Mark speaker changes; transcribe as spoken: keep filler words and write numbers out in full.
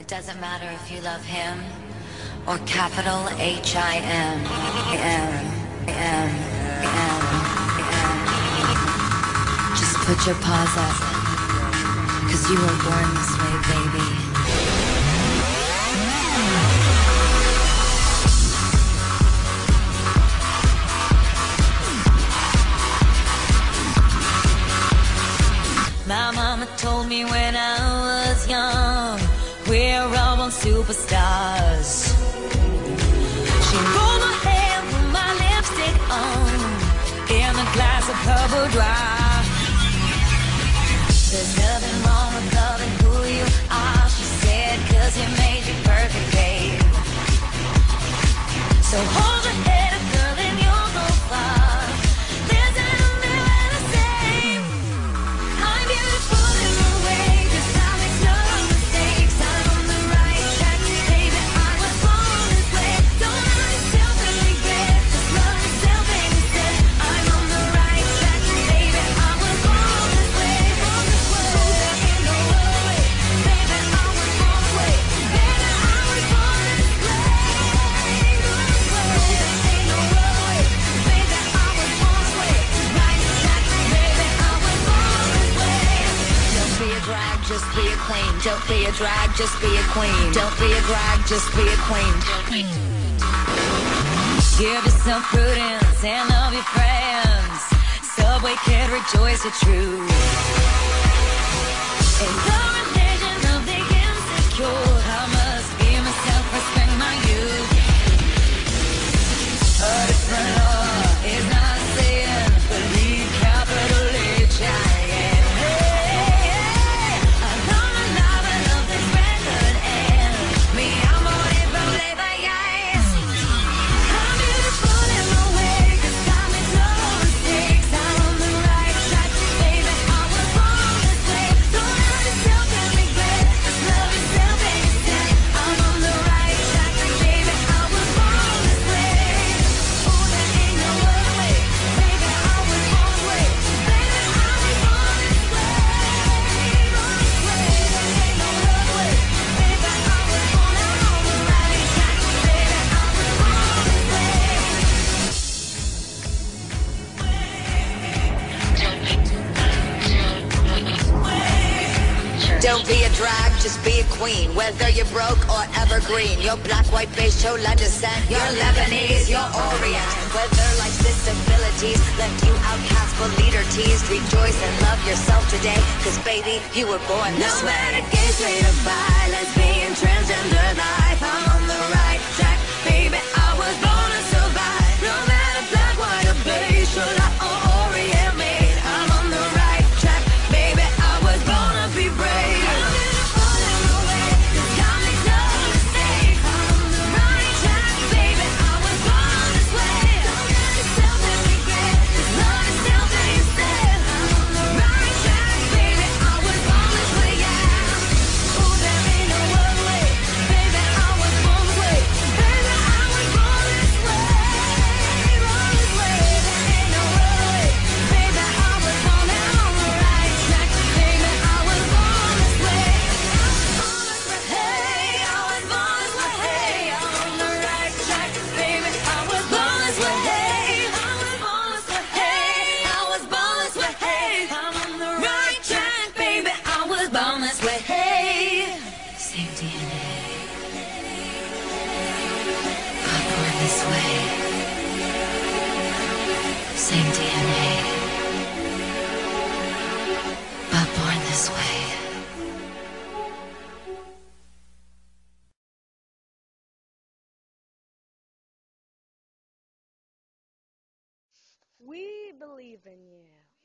Speaker 1: Doesn't matter if you love him or capital H I M. M, M, M, M. Just put your paws up, cause you were born this way, baby. My mama told me when I was young, we're all born superstars. She rolled my hair, put my lipstick on, in a glass of her boudoir. There's nothing wrong with loving who you are, she said, cause he made you perfect, babe. So hold your head up, girl, and you'll go far. There's nothing there the same. I'm beautiful in my way, cause I make no mistakes. I'm on the right track, baby, I was born this way. Don't hurt yourself and regret, just love yourself instead. I'm on the right track, baby, I was born this way. Born this way. There ain't no other way, baby, I was born this way. Baby, I was born this way. There ain't no other way, baby, I was born this way. Right track, baby, I was born this way. Don't be a drag, just be a queen. Don't be a drag, just be a queen. Don't be a drag, just be a queen. Give yourself prudence and love your friends. Subway kid, rejoice your truth. In the religion of the insecure, I must be myself, respect my youth. A different law is not sin, believe capital H I M. I love my love, I love this record, and me, I'm on it, but labor, yes. I'm beautiful in my way, cause I make no mistakes. I'm on the right track, baby, I was born this way. Don't hurt yourself and regret, just love yourself instead. I'm on the right track, baby, I was born this way. Oh, there ain't no other way, baby, I was born this way. Baby, I was born this way. Born this way, there ain't no other way, baby, I was born. I'm on the right track, baby, I was born this way. Don't be a drag, just be a queen. Whether you're broke or evergreen, you're black, white, beige, chola descent, you're Lebanese, you're Orient. Whether life's disabilities left you outcast but leader teased, rejoice and love yourself today, cause baby, you were born this way. No matter gay, straight or bi, lesbian, transgender life, I'm on the right track, baby, I was born to survive. No matter black, white or beige, chola or Orient made, I'm on the right track, baby, I was born to be brave. Same D N A. I'm born this way. Same D N A. But born this way.
Speaker 2: We believe in you.